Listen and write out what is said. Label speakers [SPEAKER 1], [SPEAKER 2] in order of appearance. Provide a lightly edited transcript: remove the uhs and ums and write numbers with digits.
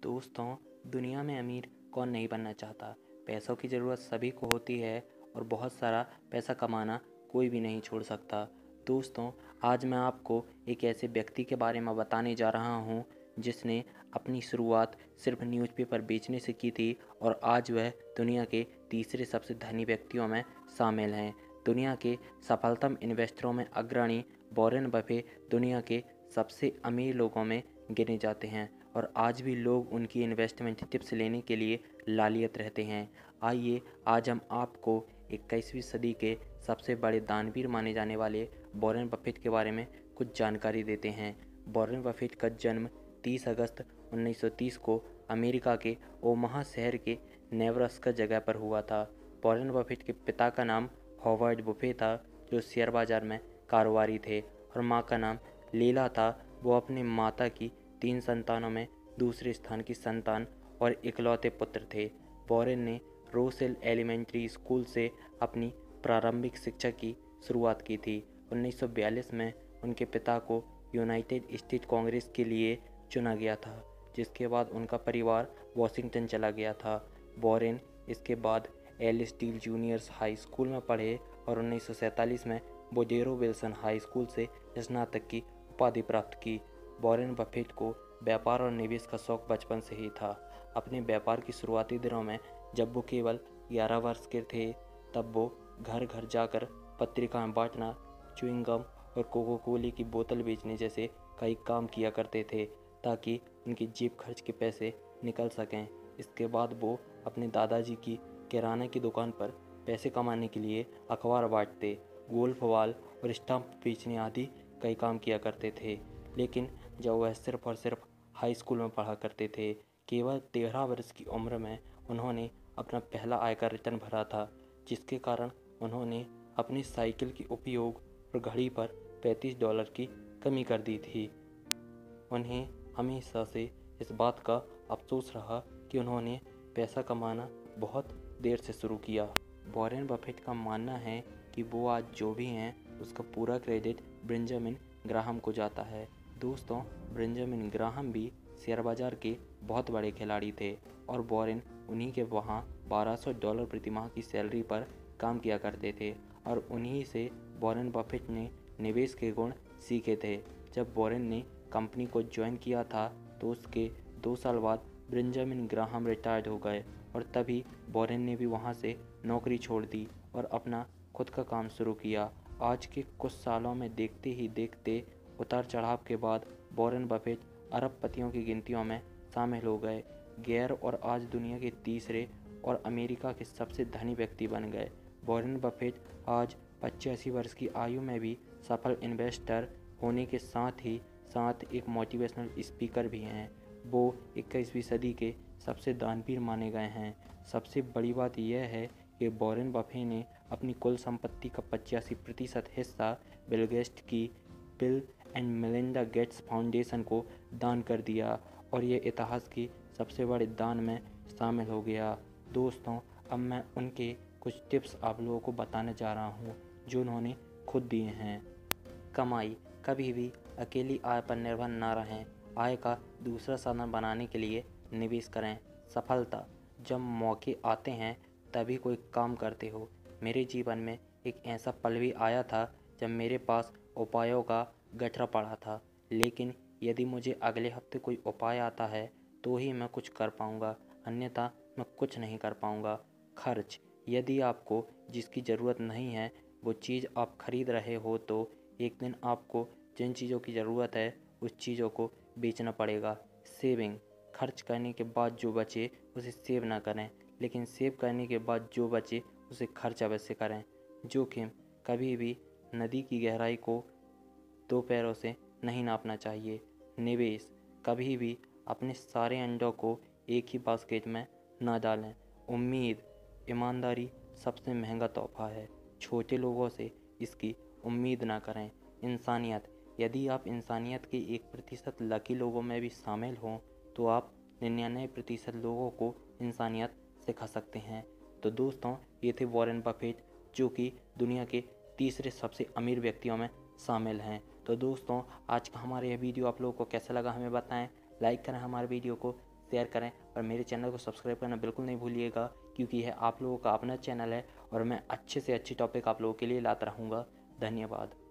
[SPEAKER 1] दोस्तों, दुनिया में अमीर कौन नहीं बनना चाहता। पैसों की ज़रूरत सभी को होती है और बहुत सारा पैसा कमाना कोई भी नहीं छोड़ सकता। दोस्तों, आज मैं आपको एक ऐसे व्यक्ति के बारे में बताने जा रहा हूँ जिसने अपनी शुरुआत सिर्फ न्यूज़पेपर बेचने से की थी और आज वह दुनिया के तीसरे सबसे धनी व्यक्तियों में शामिल हैं। दुनिया के सफलतम इन्वेस्टरों में अग्रणी वॉरेन बफेट दुनिया के सबसे अमीर लोगों में गिने जाते हैं और आज भी लोग उनकी इन्वेस्टमेंट टिप्स लेने के लिए लालियत रहते हैं। आइए आज हम आपको 21वीं सदी के सबसे बड़े दानवीर माने जाने वाले वॉरेन बफेट के बारे में कुछ जानकारी देते हैं। वॉरेन बफेट का जन्म 30 अगस्त 1930 को अमेरिका के ओमाहा शहर के नेब्रास्का जगह पर हुआ था। वॉरेन बफेट के पिता का नाम हॉवर्ड बफे था, जो शेयर बाजार में कारोबारी थे, और मां का नाम लीला था। वो अपनी माता की 3 संतानों में दूसरे स्थान की संतान और इकलौते पुत्र थे। वॉरेन ने रोसेल एलिमेंट्री स्कूल से अपनी प्रारंभिक शिक्षा की शुरुआत की थी। 1942 में उनके पिता को यूनाइटेड स्टेट कांग्रेस के लिए चुना गया था, जिसके बाद उनका परिवार वॉशिंगटन चला गया था। वॉरेन इसके बाद Alice Deal juniors high school में पढ़े और 1947 में वुडेरो विल्सन हाई स्कूल से स्नातक की उपाधि प्राप्त की। वॉरेन बफेट को व्यापार और निवेश का शौक बचपन से ही था। अपने व्यापार की शुरुआती दिनों में जब वो केवल 11 वर्ष के थे, तब वो घर घर जाकर पत्रिकाएं बांटना, च्युइंग गम और कोको कोला की बोतल बेचने जैसे कई काम किया करते थे, ताकि उनकी जेब खर्च के पैसे निकल सकें। इसके बाद वो अपने दादाजी की किराने की दुकान पर पैसे कमाने के लिए अखबार बांटते, गोल्फ बॉल और स्टाम्प बेचने आदि कई काम किया करते थे। लेकिन जब वह सिर्फ और सिर्फ हाई स्कूल में पढ़ा करते थे, केवल 13 वर्ष की उम्र में उन्होंने अपना पहला आयकर रिटर्न भरा था, जिसके कारण उन्होंने अपनी साइकिल के उपयोग और घड़ी पर $35 की कमी कर दी थी। उन्हें हमेशा से इस बात का अफसोस रहा कि उन्होंने पैसा कमाना बहुत देर से शुरू किया। वॉरेन बफेट का मानना है कि वो आज जो भी हैं उसका पूरा क्रेडिट बेंजामिन ग्राहम को जाता है। दोस्तों, बेंजामिन ग्राहम भी शेयर बाजार के बहुत बड़े खिलाड़ी थे और वॉरेन उन्हीं के वहाँ $1200 प्रति माह की सैलरी पर काम किया करते थे और उन्हीं से वॉरेन बफेट ने निवेश के गुण सीखे थे। जब वॉरेन ने कंपनी को ज्वाइन किया था तो उसके 2 साल बाद बेंजामिन ग्राहम रिटायर्ड हो गए और तभी वॉरेन ने भी वहाँ से नौकरी छोड़ दी और अपना खुद का काम शुरू किया। आज के कुछ सालों में देखते ही देखते उतार चढ़ाव के बाद वॉरेन बफेट अरबपतियों की गिनतियों में शामिल हो गए गैर और आज दुनिया के तीसरे और अमेरिका के सबसे धनी व्यक्ति बन गए। वॉरेन बफेट आज 85 वर्ष की आयु में भी सफल इन्वेस्टर होने के साथ ही साथ एक मोटिवेशनल स्पीकर भी हैं। वो 21वीं सदी के सबसे दानवीर माने गए हैं। सबसे बड़ी बात यह है कि वॉरेन बफेट ने अपनी कुल संपत्ति का 85% हिस्सा बिल गेट्स की Bill and Melinda Gates Foundation को दान कर दिया और ये इतिहास की सबसे बड़े दान में शामिल हो गया। दोस्तों, अब मैं उनके कुछ टिप्स आप लोगों को बताने जा रहा हूँ जो उन्होंने खुद दिए हैं। कमाई कभी भी अकेली आय पर निर्भर न रहें। आय का दूसरा साधन बनाने के लिए निवेश करें। सफलता जब मौके आते हैं तभी कोई काम करते हो। मेरे जीवन में एक ऐसा पल भी आया था जब मेरे पास उपायों का गठरा पड़ा था, लेकिन यदि मुझे अगले हफ्ते कोई उपाय आता है तो ही मैं कुछ कर पाऊँगा, अन्यथा मैं कुछ नहीं कर पाऊँगा। खर्च यदि आपको जिसकी ज़रूरत नहीं है वो चीज़ आप खरीद रहे हो तो एक दिन आपको जिन चीज़ों की ज़रूरत है उस चीज़ों को बेचना पड़ेगा। सेविंग खर्च करने के बाद जो बचे उसे सेव ना करें, लेकिन सेव करने के बाद जो बचे उसे खर्च अवश्य करें। जोखिम कभी भी नदी की गहराई को 2 पैरों से नहीं नापना चाहिए। निवेश कभी भी अपने सारे अंडों को एक ही बास्केट में ना डालें। उम्मीद ईमानदारी सबसे महंगा तोहफा है। छोटे लोगों से इसकी उम्मीद ना करें। इंसानियत यदि आप इंसानियत के 1% लकी लोगों में भी शामिल हों तो आप 99% लोगों को इंसानियत सिखा सकते हैं। तो दोस्तों, ये थे वॉरेन बफेट जो कि दुनिया के तीसरे सबसे अमीर व्यक्तियों में शामिल हैं। तो दोस्तों, आज का हमारा यह वीडियो आप लोगों को कैसा लगा हमें बताएं। लाइक करें हमारे वीडियो को, शेयर करें, पर मेरे चैनल को सब्सक्राइब करना बिल्कुल नहीं भूलिएगा, क्योंकि यह आप लोगों का अपना चैनल है और मैं अच्छे से अच्छी टॉपिक आप लोगों के लिए लाता रहूँगा। धन्यवाद।